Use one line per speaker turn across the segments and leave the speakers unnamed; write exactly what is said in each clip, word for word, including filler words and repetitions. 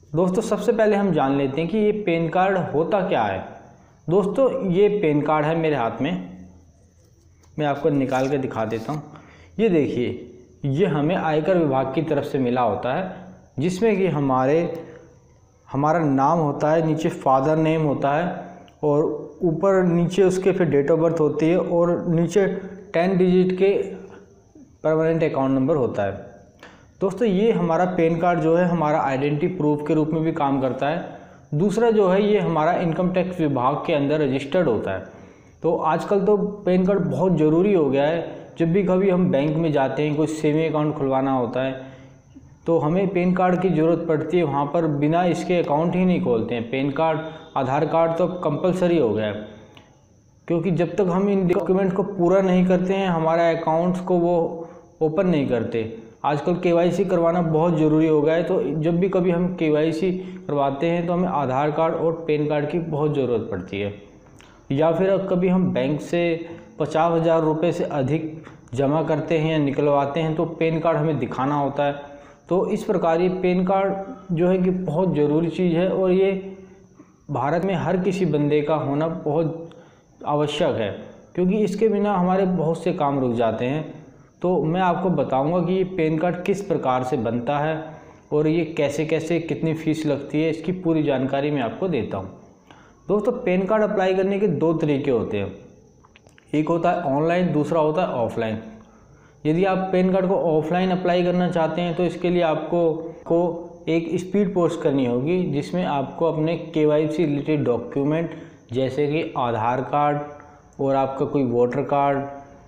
दोस्तों सबसे पहले हम जान लेते हैं कि ये पैन कार्ड होता क्या है। दोस्तों ये पैन कार्ड है मेरे हाथ में, मैं आपको निकाल के दिखा देता हूँ। ये देखिए, ये हमें आयकर विभाग की तरफ से मिला होता है, जिसमें कि हमारे हमारा नाम होता है, नीचे फादर नेम होता है और ऊपर नीचे उसके फिर डेट ऑफ बर्थ होती है और नीचे टेन डिजिट के परमानेंट अकाउंट नंबर होता है। दोस्तों ये हमारा पैन कार्ड जो है हमारा आइडेंटिटी प्रूफ के रूप में भी काम करता है। दूसरा जो है ये हमारा इनकम टैक्स विभाग के अंदर रजिस्टर्ड होता है। तो आजकल तो पैन कार्ड बहुत ज़रूरी हो गया है। जब भी कभी हम बैंक में जाते हैं, कोई सेविंग अकाउंट खुलवाना होता है, तो हमें पैन कार्ड की ज़रूरत पड़ती है। वहाँ पर बिना इसके अकाउंट ही नहीं खोलते हैं। पैन कार्ड, आधार कार्ड तो कंपलसरी हो गया है, क्योंकि जब तक हम इन डॉक्यूमेंट को पूरा नहीं करते हैं हमारा अकाउंट्स को वो ओपन नहीं करते। आजकल केवाईसी करवाना बहुत ज़रूरी हो गया है। तो जब भी कभी हम केवाईसी करवाते हैं तो हमें आधार कार्ड और पैन कार्ड की बहुत ज़रूरत पड़ती है। या फिर कभी हम बैंक से पचास हज़ार रुपये से अधिक जमा करते हैं या निकलवाते हैं तो पैन कार्ड हमें दिखाना होता है। तो इस प्रकार ये पैन कार्ड जो है कि बहुत ज़रूरी चीज़ है और ये भारत में हर किसी बंदे का होना बहुत आवश्यक है, क्योंकि इसके बिना हमारे बहुत से काम रुक जाते हैं। तो मैं आपको बताऊंगा कि ये पैन कार्ड किस प्रकार से बनता है और ये कैसे कैसे कितनी फ़ीस लगती है, इसकी पूरी जानकारी मैं आपको देता हूँ। दोस्तों पैन कार्ड अप्लाई करने के दो तरीके होते हैं, एक होता है ऑनलाइन, दूसरा होता है ऑफलाइन। यदि आप पैन कार्ड को ऑफलाइन अप्लाई करना चाहते हैं तो इसके लिए आपको को एक स्पीड पोस्ट करनी होगी, जिसमें आपको अपने केवाईसी रिलेटेड डॉक्यूमेंट जैसे कि आधार कार्ड और आपका कोई वोटर कार्ड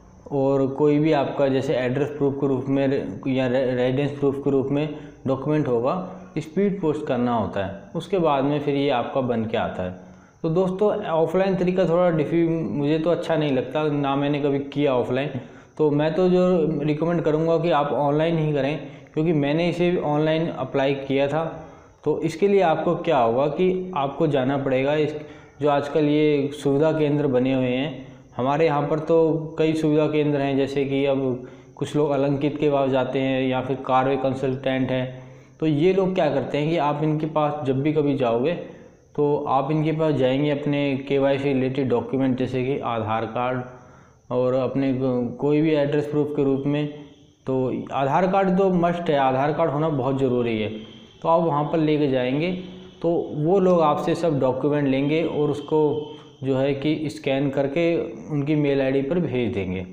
और कोई भी आपका जैसे एड्रेस प्रूफ के रूप में या रेजिडेंस प्रूफ के रूप में डॉक्यूमेंट होगा, स्पीड पोस्ट करना होता है। उसके बाद में फिर ये आपका बन के आता है। तो दोस्तों ऑफ़लाइन तरीका थोड़ा डिफी मुझे तो अच्छा नहीं लगता, ना मैंने कभी किया ऑफ़लाइन। तो मैं तो जो रिकमेंड करूँगा कि आप ऑनलाइन ही करें, क्योंकि मैंने इसे ऑनलाइन अप्लाई किया था। तो इसके लिए आपको क्या होगा कि आपको जाना पड़ेगा, इस जो आजकल ये सुविधा केंद्र बने हुए हैं हमारे यहाँ पर, तो कई सुविधा केंद्र हैं, जैसे कि अब कुछ लोग अलंकित के पास जाते हैं या फिर कार्वे कंसल्टेंट हैं। तो ये लोग क्या करते हैं कि आप इनके पास जब भी कभी जाओगे तो आप इनके पास जाएंगे अपने केवाईसी रिलेटेड डॉक्यूमेंट जैसे कि आधार कार्ड और अपने कोई भी एड्रेस प्रूफ के रूप में। तो आधार कार्ड तो मस्ट है, आधार कार्ड होना बहुत ज़रूरी है। तो आप वहाँ पर लेके जाएंगे तो वो लोग आपसे सब डॉक्यूमेंट लेंगे और उसको जो है कि स्कैन करके उनकी मेल आईडी पर भेज देंगे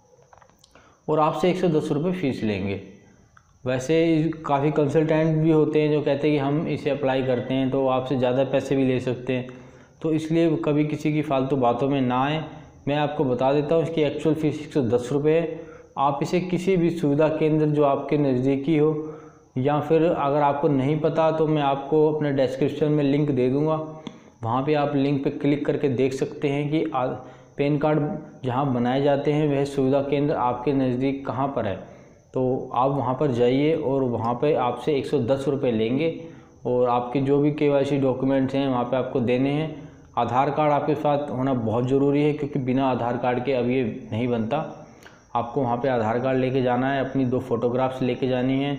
और आपसे एक सौ दस रुपये फ़ीस लेंगे। वैसे काफ़ी कंसल्टेंट भी होते हैं जो कहते हैं कि हम इसे अप्लाई करते हैं तो आपसे ज़्यादा पैसे भी ले सकते हैं। तो इसलिए कभी किसी की फालतू बातों में ना आए। मैं आपको बता देता हूँ इसकी एक्चुअल फ़ीस एक सौ दस रुपये है। आप इसे किसी भी सुविधा केंद्र जो आपके नज़दीकी हो, या फिर अगर आपको नहीं पता तो मैं आपको अपने डिस्क्रिप्शन में लिंक दे दूँगा, वहाँ पे आप लिंक पे क्लिक करके देख सकते हैं कि पैन कार्ड जहाँ बनाए जाते हैं वह सुविधा केंद्र आपके नज़दीक कहाँ पर है। तो आप वहाँ पर जाइए और वहाँ पे आपसे एक सौ दस रुपये लेंगे और आपके जो भी केवाईसी डॉक्यूमेंट्स हैं वहाँ पे आपको देने हैं। आधार कार्ड आपके साथ होना बहुत ज़रूरी है, क्योंकि बिना आधार कार्ड के अब ये नहीं बनता। आपको वहाँ पे आधार कार्ड लेके जाना है, अपनी दो फोटोग्राफ्स लेके जानी हैं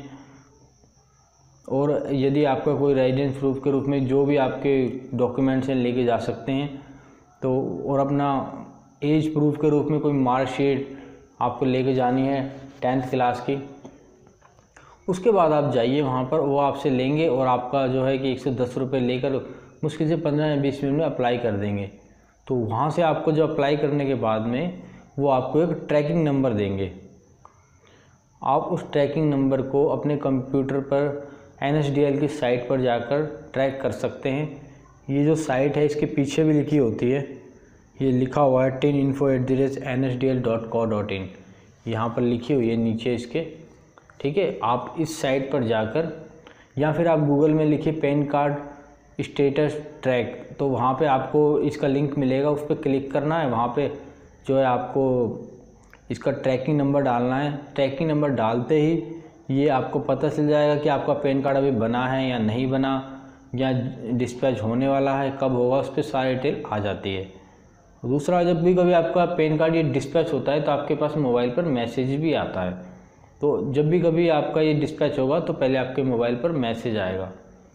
और यदि आपका कोई रेजिडेंस प्रूफ के रूप में जो भी आपके डॉक्यूमेंट्स हैं लेके जा सकते हैं। तो और अपना एज प्रूफ के रूप में कोई मार्कशीट आपको लेके जानी है टेंथ क्लास की। उसके बाद आप जाइए वहाँ पर, वो आपसे लेंगे और आपका जो है कि एक सौ दस रुपये लेकर मुश्किल से पंद्रह या बीस मिनट में अप्लाई कर देंगे। तो वहाँ से आपको जो अप्लाई करने के बाद में वो आपको एक ट्रैकिंग नंबर देंगे। आप उस ट्रैकिंग नंबर को अपने कंप्यूटर पर एन एस डी एल की साइट पर जाकर ट्रैक कर सकते हैं। ये जो साइट है इसके पीछे भी लिखी होती है, ये लिखा हुआ है TIN info at the rate N S D L dot co dot in, यहाँ पर लिखी हुई है नीचे इसके। ठीक है, आप इस साइट पर जाकर या फिर आप गूगल में लिखिए पैन कार्ड स्टेटस ट्रैक, तो वहाँ पे आपको इसका लिंक मिलेगा, उस पर क्लिक करना है। वहाँ पे जो है आपको इसका ट्रैकिंग नंबर डालना है। ट्रैकिंग नंबर डालते ही ये आपको पता चल जाएगा कि आपका पैन कार्ड अभी बना है या नहीं बना, या डिस्पैच होने वाला है, कब होगा, उस पर सारी डिटेल आ जाती है। दूसरा, जब भी कभी आपका पैन कार्ड ये डिस्पैच होता है तो आपके पास मोबाइल पर मैसेज भी आता है। तो जब भी कभी आपका ये डिस्पैच होगा तो पहले आपके मोबाइल पर मैसेज आएगा।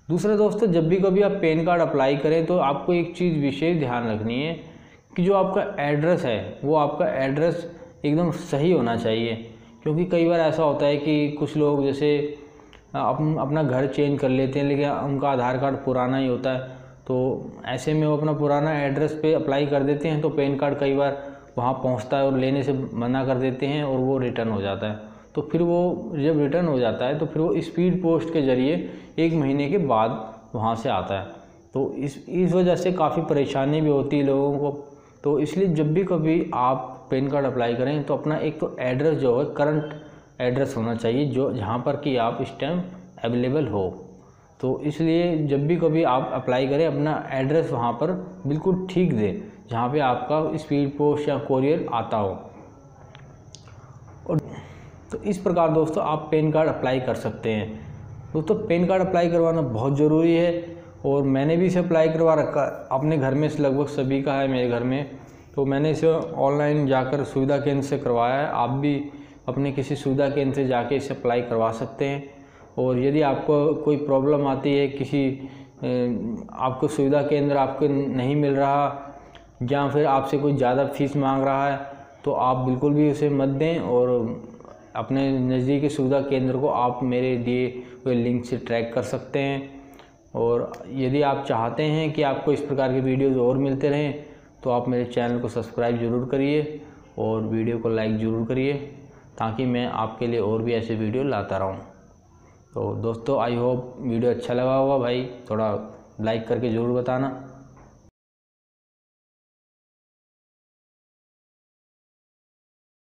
दूसरा दोस्तों, जब भी कभी आप पैन कार्ड अप्लाई करें तो आपको एक चीज़ विशेष ध्यान रखनी है कि जो आपका एड्रेस है वो आपका एड्रेस एकदम सही होना चाहिए। क्योंकि कई बार ऐसा होता है कि कुछ लोग जैसे अप, अपना घर चेंज कर लेते हैं लेकिन उनका आधार कार्ड पुराना ही होता है, तो ऐसे में वो अपना पुराना एड्रेस पे अप्लाई कर देते हैं, तो पैन कार्ड कई बार वहाँ पहुँचता है और लेने से मना कर देते हैं और वो रिटर्न हो जाता है। तो फिर वो जब रिटर्न हो जाता है तो फिर वो स्पीड पोस्ट के ज़रिए एक महीने के बाद वहाँ से आता है। तो इस इस वजह से काफ़ी परेशानी भी होती है लोगों को। तो इसलिए जब भी कभी आप पैन कार्ड अप्लाई करें तो अपना एक तो एड्रेस जो है करंट एड्रेस होना चाहिए, जो जहाँ पर कि आप इस टाइम अवेलेबल हो। तो इसलिए जब भी कभी आप अप्लाई करें अपना एड्रेस वहाँ पर बिल्कुल ठीक दें जहाँ पे आपका स्पीड पोस्ट या कोरियर आता हो। और तो इस प्रकार दोस्तों आप पैन कार्ड अप्लाई कर सकते हैं। दोस्तों पैन कार्ड अप्लाई करवाना बहुत ज़रूरी है और मैंने भी इसे अप्लाई करवा रखा अपने घर में, से लगभग सभी का है मेरे घर में। तो मैंने इसे ऑनलाइन जाकर सुविधा केंद्र से करवाया है। आप भी अपने किसी सुविधा केंद्र से जाके इसे अप्लाई करवा सकते हैं। और यदि आपको कोई प्रॉब्लम आती है, किसी आपको सुविधा केंद्र आपको नहीं मिल रहा या फिर आपसे कोई ज़्यादा फीस मांग रहा है, तो आप बिल्कुल भी उसे मत दें और अपने नज़दीकी सुविधा केंद्र को आप मेरे दिए हुए लिंक से ट्रैक कर सकते हैं। और यदि आप चाहते हैं कि आपको इस प्रकार के वीडियोज़ और मिलते रहें तो आप मेरे चैनल को सब्सक्राइब ज़रूर करिए और वीडियो को लाइक ज़रूर करिए ताकि मैं आपके लिए और भी ऐसे वीडियो लाता रहूं। तो दोस्तों आई होप वीडियो अच्छा लगा होगा भाई, थोड़ा लाइक करके ज़रूर बताना।